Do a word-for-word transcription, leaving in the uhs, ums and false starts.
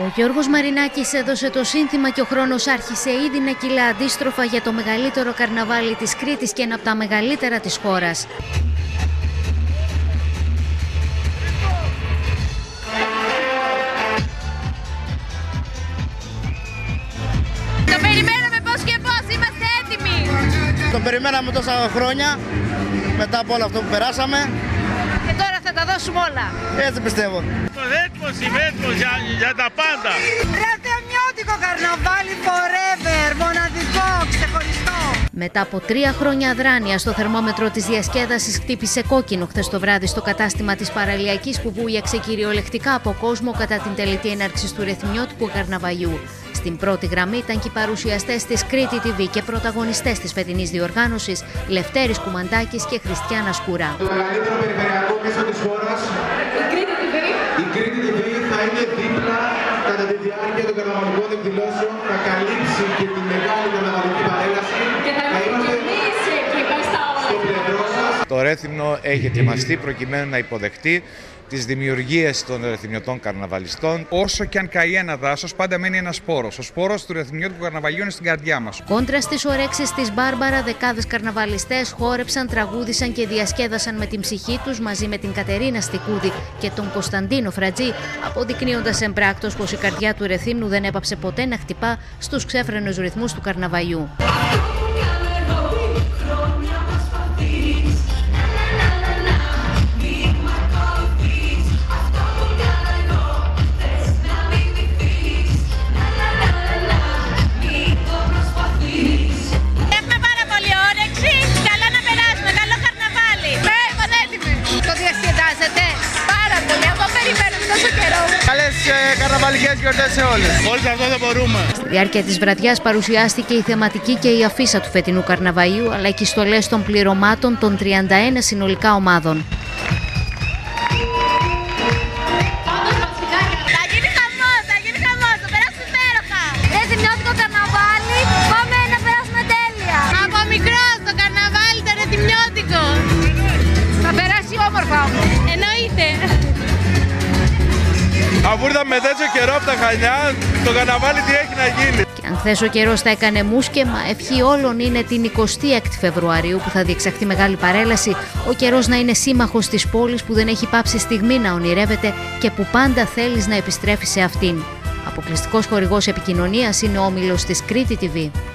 Ο Γιώργος Μαρινάκης έδωσε το σύνθημα και ο χρόνος άρχισε ήδη να κυλά αντίστροφα για το μεγαλύτερο καρναβάλι της Κρήτης και ένα από τα μεγαλύτερα της χώρας. Το περιμέναμε πώς και πώς, είμαστε έτοιμοι! Το περιμέναμε τόσα χρόνια, μετά από όλο αυτό που περάσαμε. Και τώρα θα τα δώσουμε όλα. Έτσι πιστεύω. Έτοιμος, είμαι έτοιμος για, για τα πάντα. Ρεθεμιώτικο καρναβάλι forever, μοναδικό, ξεχωριστό. Μετά από τρία χρόνια αδράνειας, το θερμόμετρο της διασκέδασης χτύπησε κόκκινο χθες το βράδυ στο κατάστημα της Παραλιακής που βούιαξε κυριολεκτικά από κόσμο κατά την τελετή έναρξης του Ρεθυμιώτικου καρναβαλιού. Στην πρώτη γραμμή ήταν και οι παρουσιαστές της Κρήτη τι βι και πρωταγωνιστές της φετινής διοργάνωσης, Λευτέρης Κουμαντάκης και Χριστιάνα Σκουρά. Το μεγαλύτερο περιφερειακό μέσο της χώρας, η Κρήτη τι βι, η Κρήτη τι βι θα είναι δίπλα κατά τη διάρκεια των καρναβαλικών εκδηλώσεων, θα καλύψει και τη μεγάλη καρναβαλική παρέλαση και θα είμαστε στο πλευρό σας. Το Ρέθυμνο έχει ετοιμαστεί προκειμένου να υποδεχτεί τις δημιουργίες των ρεθυμνιωτών καρναβαλιστών. Όσο και αν καεί ένα δάσος, πάντα μένει ένας σπόρος. Ο σπόρος του ρεθυμνιώτικου καρναβαλιού είναι στην καρδιά μας. Κόντρα στις ορέξεις της Μπάρμπαρα, δεκάδες καρναβαλιστές χόρεψαν, τραγούδισαν και διασκέδασαν με την ψυχή τους μαζί με την Κατερίνα Στικούδη και τον Κωνσταντίνο Φρατζή, αποδεικνύοντας εμπράκτος πως η καρδιά του Ρεθύμνου δεν έπαψε ποτέ να χτυπά στους ξέφρενους ρυθμούς του καρναβαλιού. Καλές ε, καρναβαλικές γιορτές σε όλες. Χωρίς αυτό δεν μπορούμε. Στη διάρκεια της βραδιάς παρουσιάστηκε η θεματική και η αφίσα του φετινού καρναβαλιού, αλλά και οι στολές των πληρωμάτων των τριάντα ένα συνολικά ομάδων. Θα γίνει χαμός, θα γίνει χαμός, θα περάσουμε υπέροχα. Ρεθυμνιώτικο καρναβάλι, πάμε να περάσουμε τέλεια. Από μικρό το καρναβάλι το ρεθυμνιώτικο. Θα περάσει όμορφα όμως. Εννοείται. Αφού ήρθαμε τέτοιο καιρό από τα Χανιά, το καρναβάλι τι έχει να γίνει. Και αν χθες ο καιρός θα έκανε μουσκεμα, ευχή όλων είναι την εικοστή έκτη Φεβρουαρίου που θα διεξαχθεί μεγάλη παρέλαση, ο καιρός να είναι σύμμαχος της πόλης που δεν έχει πάψει στιγμή να ονειρεύεται και που πάντα θέλεις να επιστρέφει σε αυτήν. Αποκλειστικός χορηγός επικοινωνίας είναι ο όμιλος της Κρήτη τι βι.